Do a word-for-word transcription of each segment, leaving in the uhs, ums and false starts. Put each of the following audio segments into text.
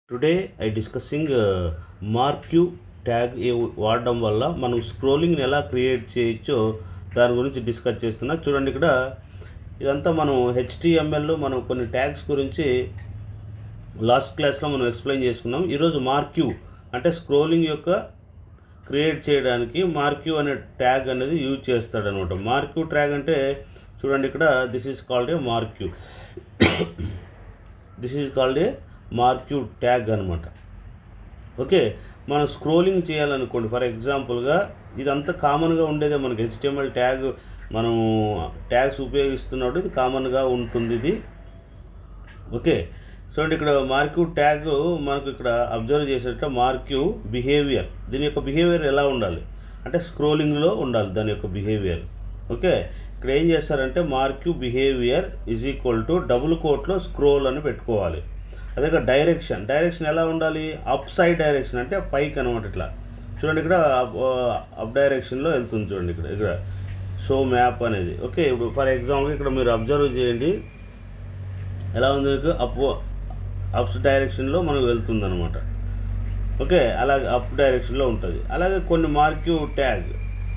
Today I discussing marquee tag వాడడం వల్ల మనం స్క్రోలింగ్ని ఎలా క్రియేట్ చేయొచ్చో దాని గురించి డిస్కస్ చేస్తున్నా. చూడండి, ఇక్కడ ఇదంతా మనం హెచ్టిఎంఎల్ మనం కొన్ని ట్యాగ్స్ గురించి లాస్ట్ క్లాస్లో మనం ఎక్స్ప్లెయిన్ చేసుకున్నాం. ఈరోజు మార్క్యూ అంటే స్క్రోలింగ్ యొక్క క్రియేట్ చేయడానికి మార్క్యూ అనే ట్యాగ్ అనేది యూజ్ చేస్తాడనమాట. మార్క్యూ ట్యాగ్ అంటే చూడండి, ఇక్కడ this is called a marquee this is called a marquee tag అనమాట. ఓకే, మనం స్క్రోలింగ్ చేయాలనుకోండి, ఫర్ ఎగ్జాంపుల్గా ఇదంతా కామన్గా ఉండేదే మనకి హెచ్టిఎంఎల్ ట్యాగ్ మనం ట్యాగ్స్ ఉపయోగిస్తున్నప్పుడు ఇది కామన్గా ఉంటుంది ఇది. ఓకే, చూడండి, ఇక్కడ మార్క్యూ ట్యాగ్ మనకు ఇక్కడ అబ్జర్వ్ చేసేట మార్క్యూ బిహేవియర్, దీని యొక్క బిహేవియర్ ఎలా ఉండాలి అంటే స్క్రోలింగ్లో ఉండాలి దాని యొక్క బిహేవియర్. ఓకే, ఇక్కడ ఏం చేస్తారంటే marquee behaviour is equal to double కోట్లో స్క్రోల్ అని పెట్టుకోవాలి. అదే డైరెక్షన్ డైరెక్షన్ ఎలా ఉండాలి, అప్ సైడ్ డైరెక్షన్ అంటే పైకి అనమాట. ఇట్లా చూడండి, ఇక్కడ అప్ డైరెక్షన్లో వెళ్తుంది. చూడండి, ఇక్కడ ఇక్కడ షో మ్యాప్ అనేది. ఓకే, ఇప్పుడు ఫర్ ఎగ్జాంపుల్ ఇక్కడ మీరు అబ్జర్వ్ చేయండి ఎలా ఉంది, మీకు అప్ అప్స్ డైరెక్షన్లో మనకు వెళ్తుంది అనమాట. ఓకే, అలాగే అప్ డైరెక్షన్లో ఉంటుంది. అలాగే కొన్ని మార్క్యూ ట్యాగ్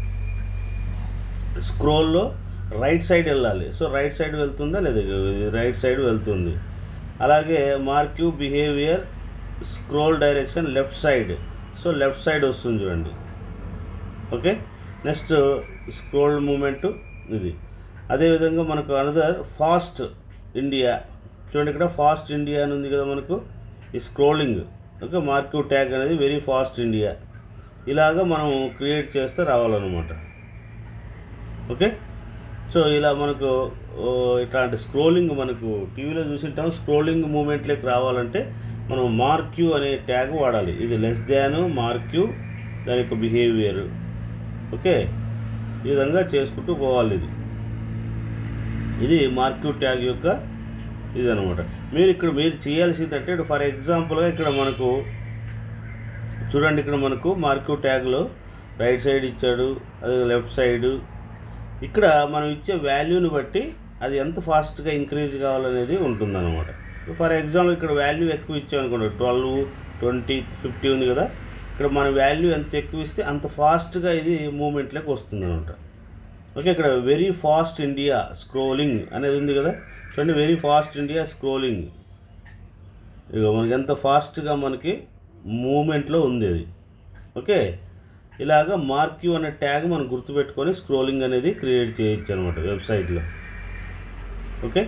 స్క్రోల్లో రైట్ సైడ్ వెళ్ళాలి, సో రైట్ సైడ్ వెళ్తుందా లేదా, రైట్ సైడ్ వెళ్తుంది. అలాగే marquee behaviour scroll direction left side, so left side వస్తుంది చూడండి. ఓకే, నెక్స్ట్ స్క్రోల్ మూమెంట్ ఇది. అదేవిధంగా మనకు అనదర్ ఫాస్ట్ ఇండియా, చూడండి ఇక్కడ ఫాస్ట్ ఇండియా అని ఉంది కదా మనకు ఈ స్క్రోలింగ్. ఓకే, మార్క్యూ ట్యాగ్ అనేది వెరీ ఫాస్ట్ ఇండియా. ఇలాగా మనం క్రియేట్ చేస్తే రావాలన్నమాట. ఓకే, సో ఇలా మనకు ఇట్లాంటి స్క్రోలింగ్ మనకు టీవీలో చూసింటాం. స్క్రోలింగ్ మూమెంట్లోకి రావాలంటే మనం మార్క్యూ అనే ట్యాగ్ వాడాలి. ఇది లెస్ దాన్ మార్క్యూ దాని యొక్క బిహేవియర్. ఓకే, ఈ విధంగా చేసుకుంటూ పోవాలి. ఇది ఇది మార్క్యూ ట్యాగ్ యొక్క ఇది అనమాట. మీరు ఇక్కడ మీరు చేయాల్సిందంటే ఫర్ ఎగ్జాంపుల్గా ఇక్కడ మనకు చూడండి, ఇక్కడ మనకు మార్క్యూ ట్యాగ్లో రైట్ సైడ్ ఇచ్చాడు, అదే లెఫ్ట్ సైడు. ఇక్కడ మనం ఇచ్చే వాల్యూని బట్టి అది ఎంత ఫాస్ట్గా ఇంక్రీజ్ కావాలనేది ఉంటుందన్నమాట. ఫర్ ఎగ్జాంపుల్ ఇక్కడ వాల్యూ ఎక్కువ ఇచ్చామనుకోండి, ట్వెల్వ్ ట్వంటీ ఫిఫ్టీ ఉంది కదా, ఇక్కడ మన వాల్యూ ఎంత ఎక్కువ ఇస్తే అంత ఫాస్ట్గా ఇది మూమెంట్లోకి వస్తుంది అనమాట. ఓకే, ఇక్కడ వెరీ ఫాస్ట్ ఇండియా స్క్రోలింగ్ అనేది ఉంది కదా, చూడండి వెరీ ఫాస్ట్ ఇండియా స్క్రోలింగ్. ఇక మనకి ఎంత ఫాస్ట్గా మనకి మూమెంట్లో ఉంది అది. ఓకే, ఇలాగ మార్క్యూ అనే ట్యాగ్ మనం గుర్తుపెట్టుకొని స్క్రోలింగ్ అనేది క్రియేట్ చేయొచ్చు అనమాట వెబ్సైట్లో. ఓకే,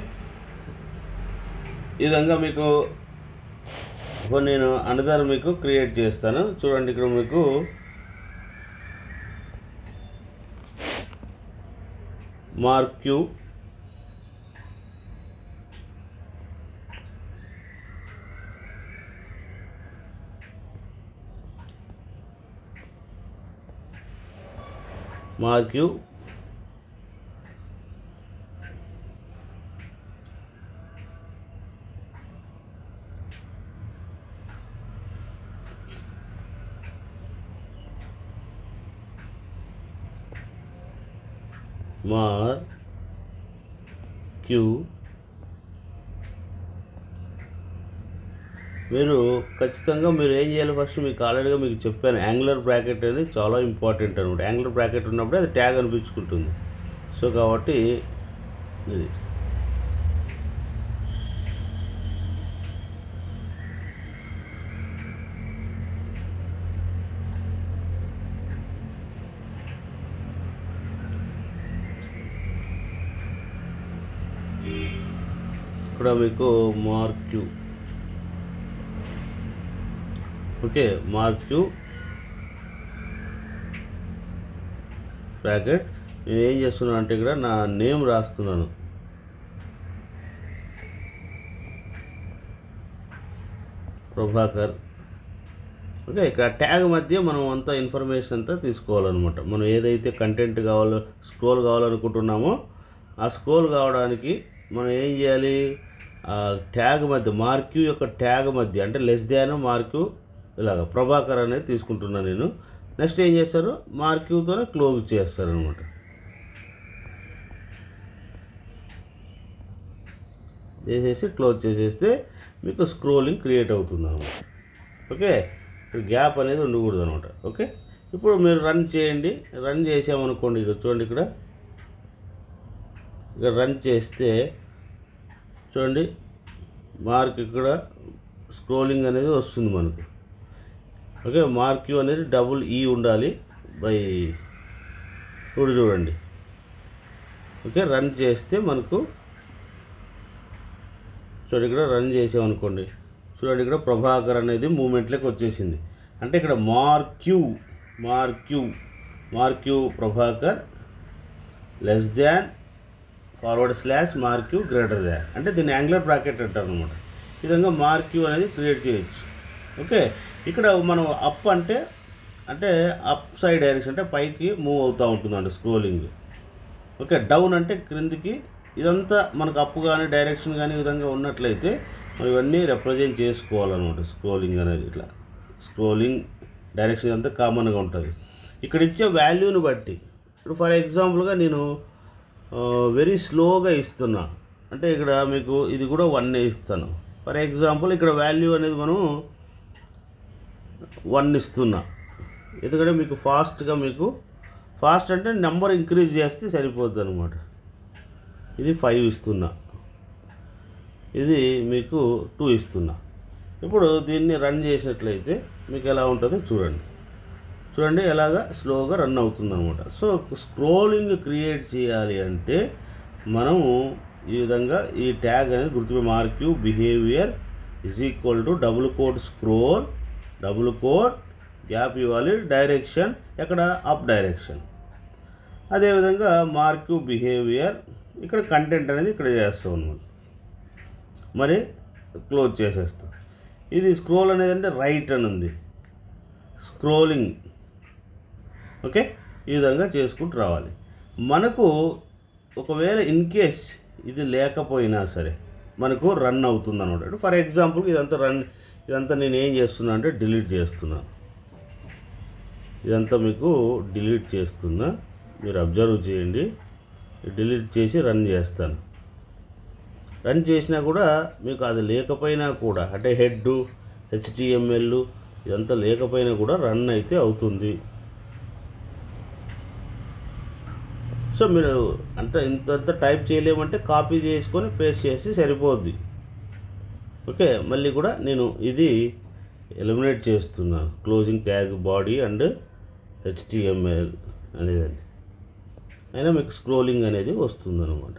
ఈ విధంగా మీకు నేను అనదర్ మీకు క్రియేట్ చేస్తాను. చూడండి, ఇక్కడ మీకు మార్క్యూ మార్క్యూ మార్క్యూ మీరు ఖచ్చితంగా మీరు ఏం చేయాలి, ఫస్ట్ మీకు ఆల్రెడీగా మీకు చెప్పాను యాంగులర్ బ్రాకెట్ అనేది చాలా ఇంపార్టెంట్ అనమాట. యాంగులర్ బ్రాకెట్ ఉన్నప్పుడే అది ట్యాగ్ అనిపించుకుంటుంది. సో కాబట్టి ఇది ఇక్కడ మీకు మార్క్యూ. ఓకే, మార్క్యూ బ్రాకెట్ నేను ఏం చేస్తున్నాను అంటే ఇక్కడ నా నేమ్ రాస్తున్నాను. ప్రభాకర్. ఓకే, ఇక్కడ ట్యాగ్ మధ్య మనం అంతా ఇన్ఫర్మేషన్ అంతా తీసుకోవాలన్నమాట. మనం ఏదైతే కంటెంట్ కావాలో స్క్రోల్ కావాలనుకుంటున్నామో ఆ స్క్రోల్ కావడానికి మనం ఏం చేయాలి, ట్యాగ్ మధ్య మార్క్యూ యొక్క ట్యాగ్ మధ్య అంటే లెస్ దాన్ మార్క్యూ ఇలాగ ప్రభాకర్ అనేది తీసుకుంటున్నాను నేను. నెక్స్ట్ ఏం చేస్తారు, మార్క్యూతోనే క్లోజ్ చేస్తారనమాట. చేసేసి క్లోజ్ చేసేస్తే మీకు స్క్రోలింగ్ క్రియేట్ అవుతుంది అన్నమాట. ఓకే, గ్యాప్ అనేది ఉండకూడదు అనమాట. ఓకే, ఇప్పుడు మీరు రన్ చేయండి. రన్ చేసామనుకోండి, ఇక్కడ చూడండి, ఇక్కడ ఇక్కడ రన్ చేస్తే చూడండి మార్క్ ఇక్కడ స్క్రోలింగ్ అనేది వస్తుంది మనకు. ఓకే, మార్క్యూ అనేది డబుల్ ఈ ఉండాలి బై ఇప్పుడు చూడండి. ఓకే, రన్ చేస్తే మనకు చూడండి ఇక్కడ రన్ చేసామనుకోండి, చూడండి ఇక్కడ ప్రభాకర్ అనేది మూమెంట్లోకి వచ్చేసింది. అంటే ఇక్కడ marquee marquee marquee Prabhakar less than forward slash marquee greater than, అంటే దీన్ని యాంగులర్ బ్రాకెట్ అంటారు అనమాట. ఈ విధంగా మార్క్యూ అనేది క్రియేట్ చేయొచ్చు. ఓకే, ఇక్కడ మనం అప్ అంటే అంటే అప్ సైడ్ డైరెక్షన్ అంటే పైకి మూవ్ అవుతూ ఉంటుందండి స్క్రోలింగ్. ఓకే, డౌన్ అంటే క్రిందికి. ఇదంతా మనకు అప్ కానీ డైరెక్షన్ కానీ ఈ విధంగా ఉన్నట్లయితే మనం ఇవన్నీ రిప్రజెంట్ చేసుకోవాలన్నమాట. స్క్రోలింగ్ అనేది ఇట్లా స్క్రోలింగ్ డైరెక్షన్ ఇదంతా కామన్గా ఉంటుంది. ఇక్కడ ఇచ్చే వాల్యూని బట్టి ఇప్పుడు ఫర్ ఎగ్జాంపుల్గా నేను వెరీ స్లోగా ఇస్తున్నా అంటే ఇక్కడ మీకు ఇది కూడా వన్ ఇస్తాను. ఫర్ ఎగ్జాంపుల్ ఇక్కడ వాల్యూ అనేది మనం వన్ ఇస్తున్నా, ఎందుకంటే మీకు ఫాస్ట్గా మీకు ఫాస్ట్ అంటే నెంబర్ ఇంక్రీజ్ చేస్తే సరిపోద్ది అనమాట. ఇది ఫైవ్ ఇస్తున్నా, ఇది మీకు టూ ఇస్తున్నా. ఇప్పుడు దీన్ని రన్ చేసినట్లయితే మీకు ఎలా ఉంటుందో చూడండి. చూడండి ఎలాగా స్లోగా రన్ అవుతుంది అనమాట. సో స్క్రోలింగ్ క్రియేట్ చేయాలి అంటే మనము ఈ విధంగా ఈ ట్యాగ్ అనేది గుర్తుపెట్టి marquee behaviour is equal to double quote scroll double quote gap ఇవ్వాలి, డైరెక్షన్ ఎక్కడ అప్ డైరెక్షన్. అదేవిధంగా మార్క్యూ బిహేవియర్ ఇక్కడ కంటెంట్ అనేది ఇక్కడ చేస్తాం అనమాట. మరి క్లోజ్ చేసేస్తాం. ఇది స్క్రోల్ అనేది అంటే రైట్ అని ఉంది, స్క్రోలింగ్. ఓకే, ఈ విధంగా చేసుకుంటూ రావాలి. మనకు ఒకవేళ ఇన్ కేస్ ఇది లేకపోయినా సరే మనకు రన్ అవుతుంది అనమాట. ఫర్ ఎగ్జాంపుల్ ఇదంతా రన్ ఇదంతా నేను ఏం చేస్తున్నా అంటే డిలీట్ చేస్తున్నాను. ఇదంతా మీకు డిలీట్ చేస్తున్నా, మీరు అబ్జర్వ్ చేయండి. డిలీట్ చేసి రన్ చేస్తాను. రన్ చేసినా కూడా మీకు అది లేకపోయినా కూడా అంటే హెడ్ హెచ్టిఎంఎల్ ఇదంతా లేకపోయినా కూడా రన్ అయితే అవుతుంది. సో మీరు అంత ఇంతంత టైప్ చేయలేమంటే కాపీ చేసుకొని పేస్ట్ చేసి సరిపోద్ది. ఓకే, మళ్ళీ కూడా నేను ఇది ఎలిమినేట్ చేస్తున్నాను. Closing tag body and HTML అనేదండి, అయినా మీకు స్క్రోలింగ్ అనేది వస్తుందన్నమాట.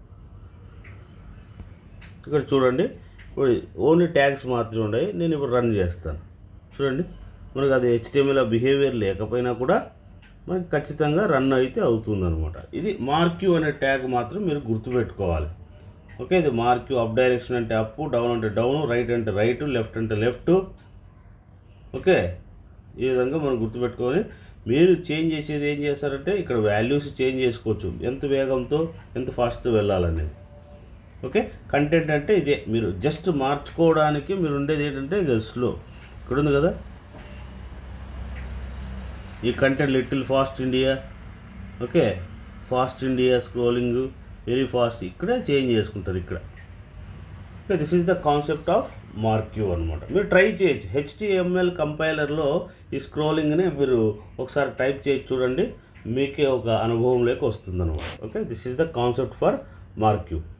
ఇక్కడ చూడండి, ఇప్పుడు ఓన్లీ ట్యాగ్స్ మాత్రమే ఉన్నాయి. నేను ఇప్పుడు రన్ చేస్తాను. చూడండి మనకు అది హెచ్టిఎంఎల్ బిహేవియర్ లేకపోయినా కూడా మనకి ఖచ్చితంగా రన్ అయితే అవుతుందన్నమాట. ఇది మార్క్యూ అనే ట్యాగ్ మాత్రం మీరు గుర్తుపెట్టుకోవాలి. ఓకే, ఇది మార్క్యూ. అప్ డైరెక్షన్ అంటే అప్, డౌన్ అంటే డౌన్, రైట్ అంటే రైట్, లెఫ్ట్ అంటే లెఫ్ట్. ఓకే, ఈ విధంగా మనం గుర్తుపెట్టుకొని మీరు చేంజ్ చేసేది ఏం చేస్తారంటే ఇక్కడ వాల్యూస్ చేంజ్ చేసుకోవచ్చు, ఎంత వేగంతో ఎంత ఫాస్ట్తో వెళ్ళాలనేది. ఓకే, కంటెంట్ అంటే ఇదే, మీరు జస్ట్ మార్చుకోవడానికి మీరు ఉండేది ఏంటంటే ఇక స్లో. ఇక్కడ ఉంది కదా ఈ content little fast India. Okay, fast India scrolling very fast ఇక్కడే చేంజ్ చేసుకుంటారు ఇక్కడ. Okay, this is the concept of marquee అనమాట. మీరు ట్రై చేయొచ్చు. హెచ్టిఎంఎల్ కంపైలర్లో ఈ స్క్రోలింగ్ని మీరు ఒకసారి టైప్ చేసి చూడండి, మీకే ఒక అనుభవంలోకి వస్తుంది అనమాట. Okay, this is the concept for marquee.